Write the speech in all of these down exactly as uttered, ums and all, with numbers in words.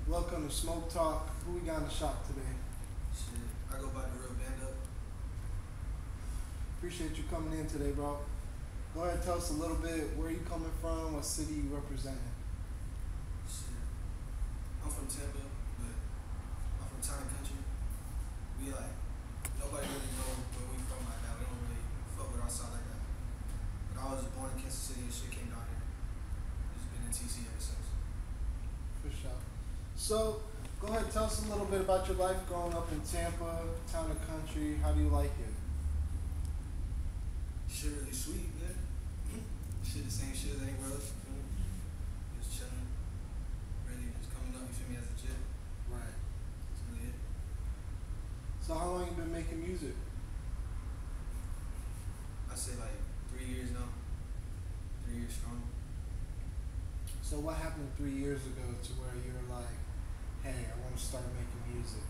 Welcome to Smoke Talk. Who we got in the shop today? Shit, I go by Darealbandup. Appreciate you coming in today, bro. Go ahead and tell us a little bit where you coming from, what city you representing. Shit, I'm from Tampa, but I'm from town and country. We like nobody really know where we from like that. We don't really fuck with outside like that. But I was born in Kansas City and shit came down here. Just been in T C ever since. For sure. So, go ahead and tell us a little bit about your life growing up in Tampa, town and country. How do you like it? Shit really sweet, man. Shit the same shit as anywhere else. You know? Just chilling. Really just coming up, you feel me, as a kid. Right. That's really it. So, how long you been making music? I say like three years now. Three years strong. So, what happened three years ago to where you were like, hey, I want to start making music?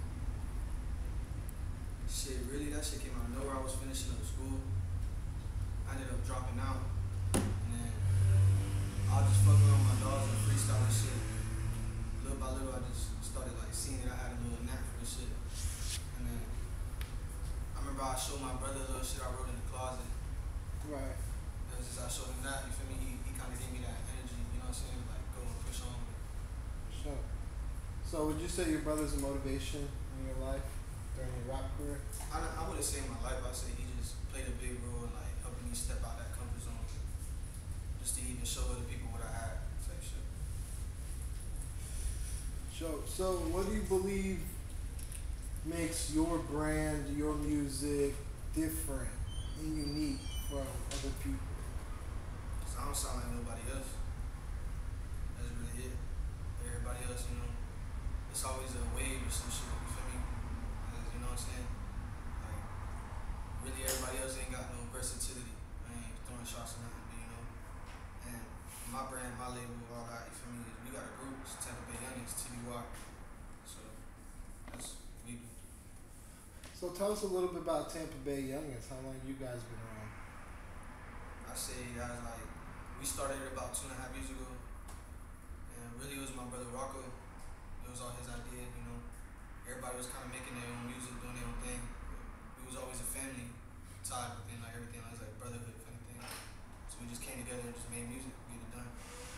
Shit, really, that shit came out of nowhere. I was finishing up school. I ended up dropping out. And then I was just fucking around with my dogs and freestyling shit. Little by little, I just started like seeing that I had a little knack for this shit. And then I remember I showed my brother a little shit I wrote in the closet. Right. It was just I showed him that, you feel me? He, he kind of gave me that energy, you know what I'm saying? Like, go and push on with it. Sure. So, would you say your brother's a motivation in your life during your rap career? I, I wouldn't say in my life, I'd say he just played a big role in like helping me step out that comfort zone. Just to even show other people what I had, type shit. So, so what do you believe makes your brand, your music different and unique from other people? Cause I don't sound like nobody else. That's really it. Everybody else, you know, it's always a wave or some shit, you feel me? Cause, you know what I'm saying? Like, really everybody else ain't got no versatility. I ain't throwing shots or nothing, but you know. And my brand, my label, all that, you feel me? Is we got a group, it's Tampa Bay Youngins, T B Y. So, that's what we do. So tell us a little bit about Tampa Bay Youngins. How long you guys been around? I say guys like we started it about two and a half years ago, and really it was my brother Rocco. It was all his idea, you know. Everybody was kind of making their own music, doing their own thing. But we was always a family tied within like everything. It was like brotherhood kind of thing. So we just came together and just made music, get it done.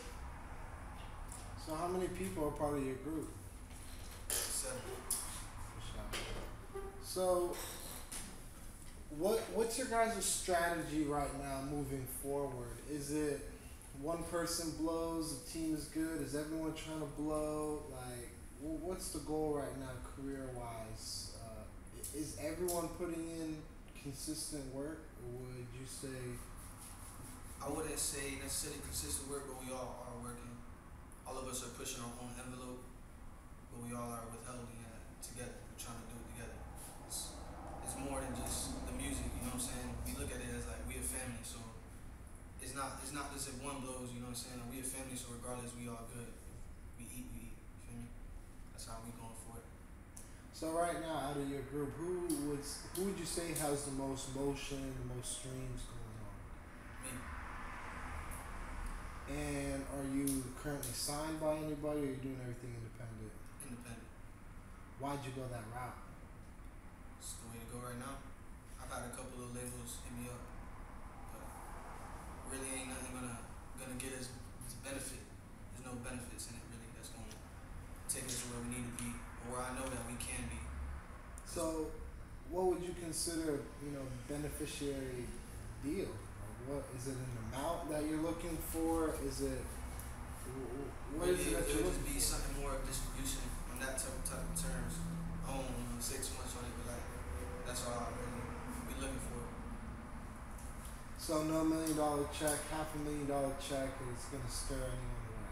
So how many people are part of your group? Seven. For sure. So what what's your guys' strategy right now moving forward? Is it one person blows, the team is good? Is everyone trying to blow? Like, wh- what's the goal right now, career-wise? Uh, i- is everyone putting in consistent work, or would you say? I wouldn't say necessarily consistent work, but we all are working. All of us are pushing our own envelope, but we all are withholding it together. We're trying to do it together. It's, it's more than just the music, you know what I'm saying? We look at it as like we a family, so it's not it's not just if one blows, you know what I'm saying? We a family, so regardless, we all good. We eat, we eat. You feel me? That's how we going for it. So right now, out of your group, who would who would you say has the most motion, the most streams going on? Me, And are you currently signed by anybody, or are you doing everything independent? independent. Why'd you go that route? It's the way to go right now. I've had a couple of labels hit me up, but really ain't nothing gonna gonna get us benefit. There's no benefits in it really. That's gonna take us to where we need to be, or where I know that we can be. So, what would you consider, you know, beneficiary deal? Like, what is it? An amount that you're looking for? Is it wh- wh- what is Really, it that it you're would just looking be for? something more of distribution on that type, type of terms. I don't want to say too much on it, but like that's all I really we looking for. So, no million dollar check, half a million dollar check is gonna stir anyone away.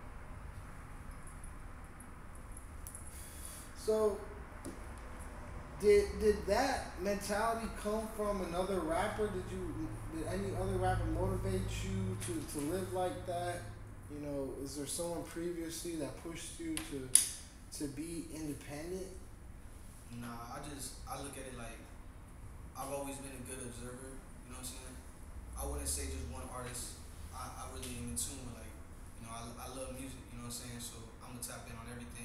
So, Did did that mentality come from another rapper? Did you did any other rapper motivate you to, to live like that? You know, is there someone previously that pushed you to to be independent? Nah, I just I look at it like I've always been a good observer. You know what I'm saying? I wouldn't say just one artist. I, I really am in tune with like, you know, I, I love music. You know what I'm saying? So I'm gonna tap in on everything.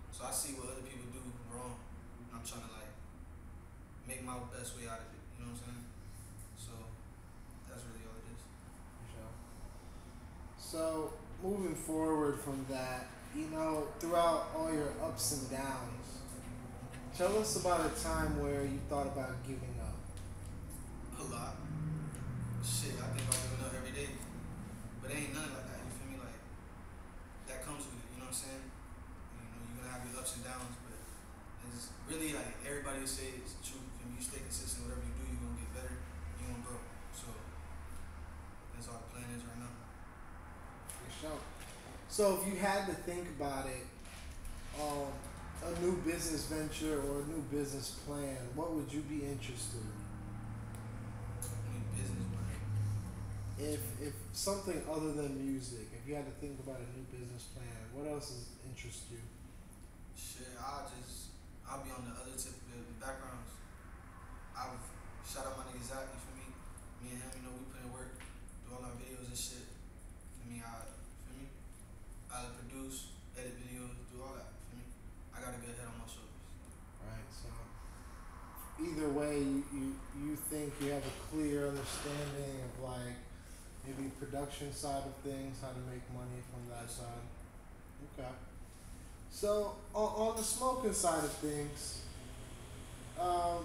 So I see what other people do wrong, and I'm trying to like make my best way out of it. You know what I'm saying? So that's really all it is. For sure. So moving forward from that, you know, throughout all your ups and downs, tell us about a time where you thought about giving up. A lot. Shit, I think I'm giving up every day. But it ain't nothing like that, you feel me? Like, that comes with it, you know what I'm saying? You know, you're gonna have your ups and downs, but it's really like everybody will say it's true. If you stay consistent, whatever you do, you're gonna get better, you're gonna grow. So, that's all the plan is right now. For sure. So if you had to think about it, um, a new business venture or a new business plan, what would you be interested in? New business plan. If if something other than music, if you had to think about a new business plan, what else is interest you? Shit, I'll just, I'll be on the other tip of the, the backgrounds. I've shout out my nigga Zach, you feel me? Me and him, you know, we put in work, do all our videos and shit. For me, I, feel me? I produce, edit videos, do all that, feel me? I got a good head on my shoulders. Right. So either way, you, you you think you have a clear understanding of like maybe production side of things, how to make money from that Yes. side. Okay. So on, on the smoking side of things, um,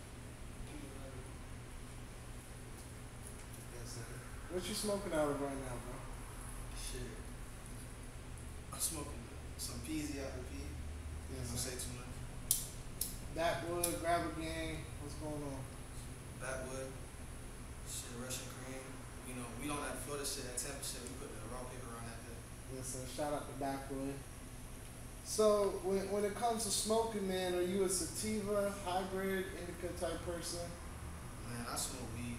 yes, sir. What you smoking out of right now, bro? Shit. I'm smoking some Peasy apple P. Yes, Don't sir. say too much. Backwood, grab a gang. What's going on? Backwood. Shit, Russian cream. You know, we don't have Florida shit at ten percent. We put the raw paper on that bit. Yes, sir. Shout out to Backwood. So when when it comes to smoking, man, are you a sativa, hybrid, indica type person? Man, I smoke weed.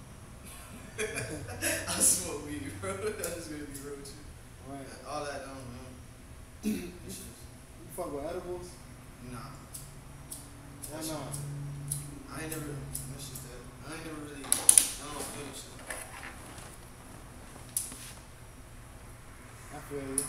I smoke weed, bro. That's gonna be real with you. Right. All that, um, man. You It's just, fuck with edibles? nah. Why That not? shit- I ain't never, that shit that, I ain't never really, I don't feel this shit. I feel you.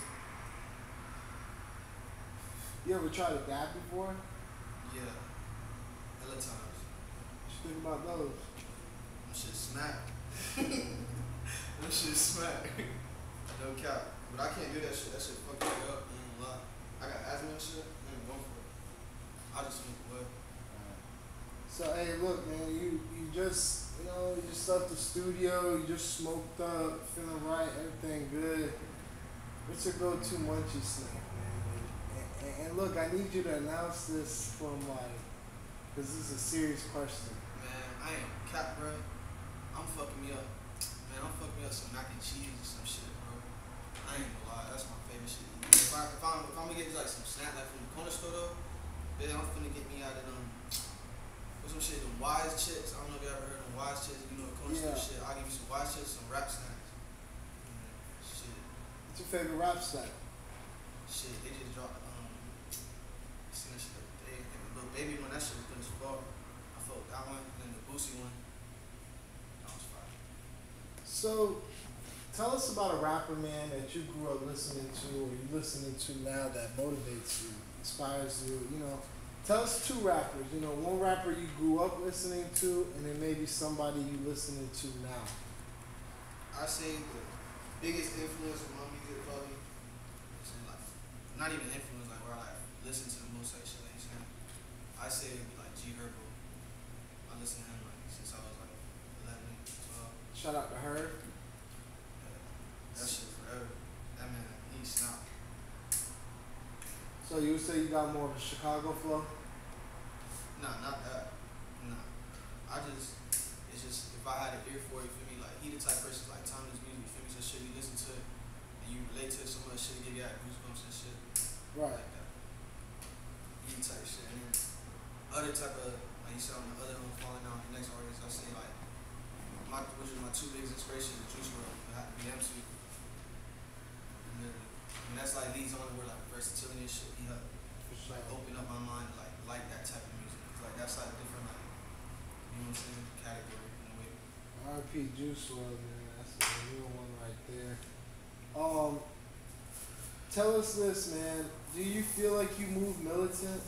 You ever tried a dab before? Yeah. Hella times. What you think about those? Them shit smack. Them shit smack. No cap. But I can't do that shit. That shit fuck me up. I ain't gonna lie. I got asthma and shit. I ain't going for it. I just smoke away. So hey, look, man, you you just you know you just left the studio, you just smoked up, feeling right, everything good. What's your go-to munchie snack, man? And, and, and look, I need you to announce this from like, cause this is a serious question. Man, I ain't cap, bro. I'm fucking me up. Man, I'm fucking me up some mac and cheese or some shit, bro. I ain't gonna lie. That's my favorite shit. If, I, if, I'm, if I'm gonna get like some snack like from the corner store though, then I'm finna get me out of them. What's some shit? Them Wise chips. I don't know if you ever heard of them Wise chips. You know, the corner Yeah. store shit. I'll give you some Wise chips, some rap snacks. Mm, shit. What's your favorite rap snack? Shit, they just dropped, um, I seen that shit the other day. And the little baby one, that shit was good as fuck. I fucked with that one. And then the Boosie one, that was fire. So, tell us about a rapper, man, that you grew up listening to, or you listening to now that motivates you, inspires you. You know, tell us two rappers. You know, one rapper you grew up listening to, and then maybe somebody you listening to now. I say the biggest influence of my music probably, is like, not even influence, like where I like listen to the most like shit like you saying. I say it'd be like G Herbo. I listen to him like since I was like eleven, twelve. Shout out to her. Yeah, that shit forever. That man, he snapped. So you would say you got more of a Chicago flow? Nah, not that. Nah. I just, it's just, if I had an ear for it, you feel me? Like, he the type of person, like, timeless music, you feel me? So shit, you listen to it, and you relate to it so much, shit, give you that goosebumps and shit. Right. Like that. He type shit. And then, other type of, like you said, on the other one, falling down, the next artist, I say, like, my, which is my two biggest inspirations, the Juice world, it had to be them two. And then, I mean, that's like leads on to where, like, versatility and shit, he helped, like, open up my mind, like, like that type of music. Like, that's like different, like, you know what I'm saying, category in a way. R P Juice world, man. That's a real one right there. Um, tell us this, man. Do you feel like you move militant?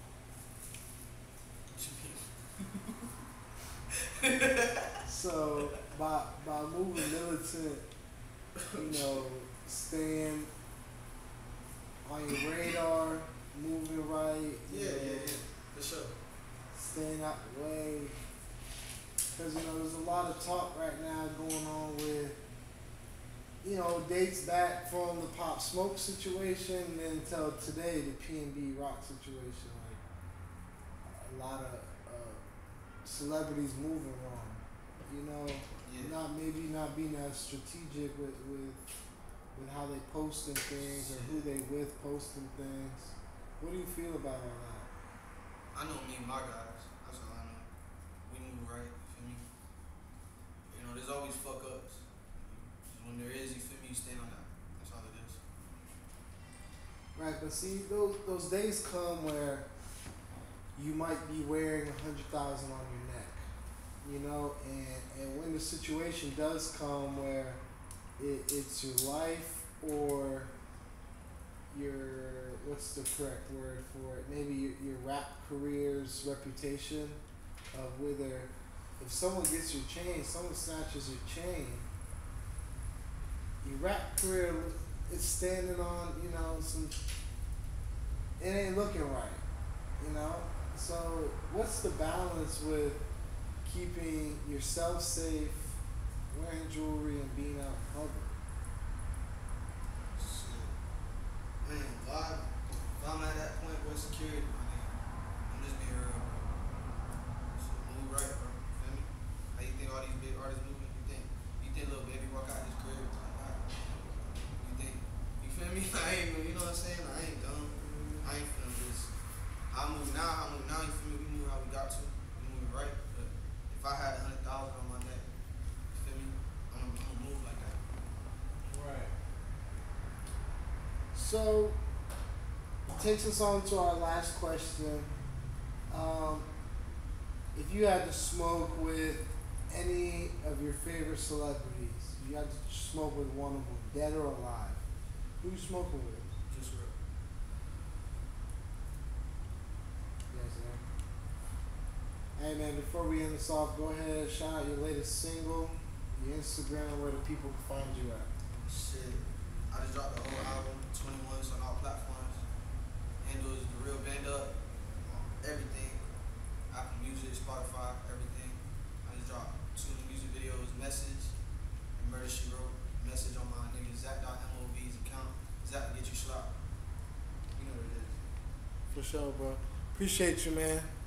So by by moving militant, you know, staying on your radar, moving right, you Yeah, know, yeah, yeah, for sure. staying out the way. Because, you know, there's a lot of talk right now going on with, you know, dates back from the Pop Smoke situation until today, the P N B Rock situation. Like, a lot of uh, celebrities moving wrong. You know, Yeah. not maybe not being as strategic with, with with how they posting things or who they with posting things. What do you feel about all that? I know me and my guys. That's all I know. We move right. You feel me? You know, there's always fuck ups. When there is, you feel me? You stand on that. That's all it is. Right, but see, those those days come where you might be wearing a hundred thousand on your neck, you know, and and when the situation does come where it, it's your life or your, what's the correct word for it? Maybe your, your rap career's reputation of whether if someone gets your chain, someone snatches your chain, your rap career is standing on, you know, some, it ain't looking right, you know? So what's the balance with keeping yourself safe, wearing jewelry, and being out in public? Shit. Man, if, I, if I'm at that point with security, my nigga, I'm just being real, bro. So move right, bro. You feel me? How you think all these big artists moving? You think you think Lil Baby walk out his crib like that? You think you feel me? I ain't you know what I'm saying? I ain't dumb. I ain't finna just I move now, I move now, you feel me? We move how we got to. We move right. But if I had a hundred thousand on my neck, you feel me? I'm, I'm gonna move like that. Right. So, it takes us on to our last question. Um, if you had to smoke with any of your favorite celebrities, you had to smoke with one of them, dead or alive, who you smoking with? Just real. Yes, sir. Hey man, before we end this off, go ahead and shout out your latest single, your Instagram, where the people can find you at. Shit. I just dropped the whole album, twenty-one, on all platforms. Handle is Darealbandup, everything. Apple Music, Spotify, everything. I just dropped two music videos, Message, and Murder She Wrote. Message on my nigga Zach.mov's account. Zach will get you slapped. You know what it is. For sure, bro. Appreciate you, man.